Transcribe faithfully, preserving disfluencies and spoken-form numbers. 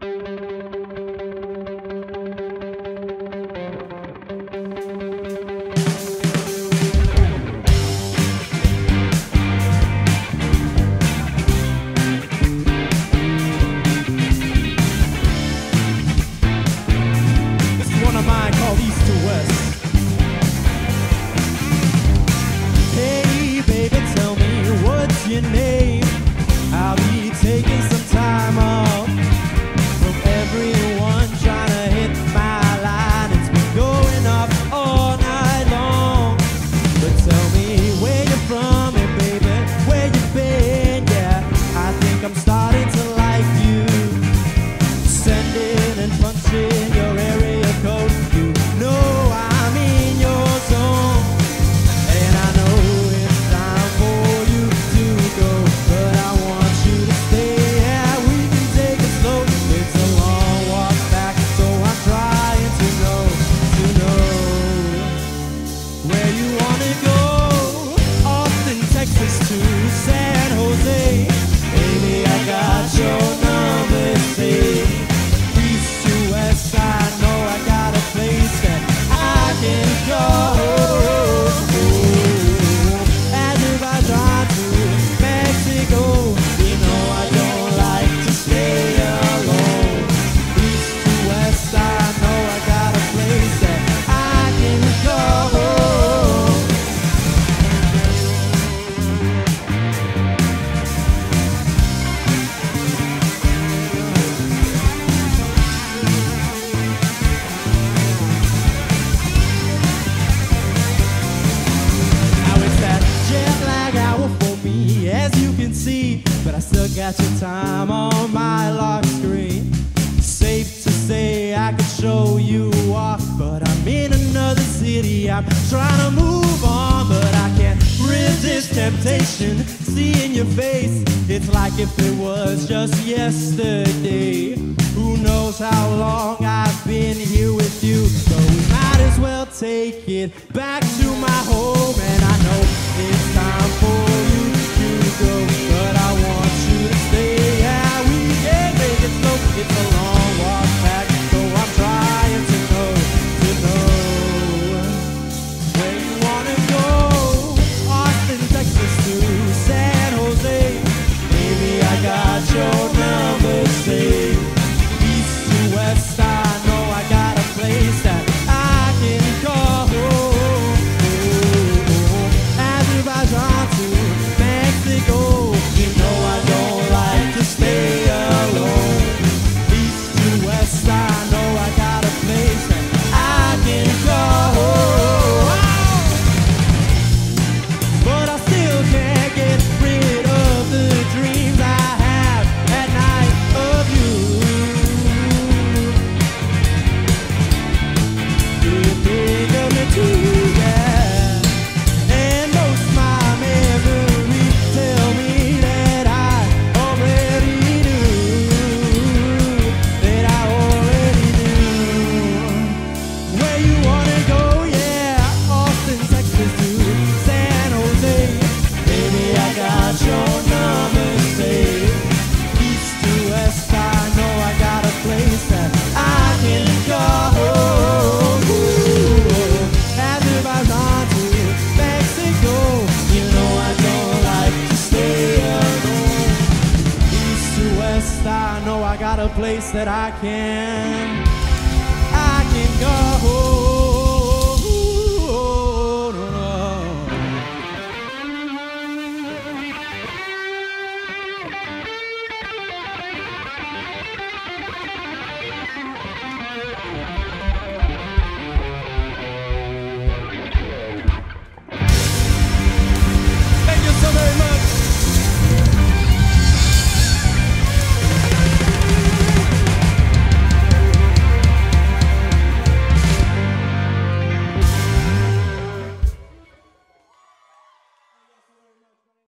Your name. I'll be taking some time off from everyone trying to hit my line. It's been going off all night long. But tell me where you're from and baby, where you've been. Yeah, I think I'm starting to like you. Sending and punching your area code. You know I'm in your zone. And I know it's time for you to go, but I want you to stay. Yeah, we can take it slow. It's a long walk back, so I'm trying to know, to know where you wanna go. Austin, Texas to San Jose. Baby, I got your number saved. East to west, I know I got a place that I can go. But I still got your time on my lock screen. Safe to say I could show you off, but I'm in another city. I'm trying to move on, but I can't resist temptation. Seeing your face, it's like if it was just yesterday. Who knows how long I've been here with you, so we might as well take it back to my home. And I know it's time for you to go, but I want you to stay. Yeah, we can make it slow. It's a long walk back, so I'm trying to know, to know where you wanna go. Austin, Texas to San Jose. Baby, I got your number saved. East to west, I know I got a place that I can go. Azerbaijan to Mexico. You know I don't like to stay alone. East to west, I know I got a place that I can go. But I still can't get rid of the dreams I have at night of you. Do you think of me too? Yeah. And most my memories tell me that I already knew, that I already knew where you wanna go. Yeah, Austin, Texas to San Jose. Baby, I got your number saved. East to west, I know I got a place that I can go. Azerbaijan to Mexico. You know I don't like to stay alone. East to west, I know I got a place that I can, I can go.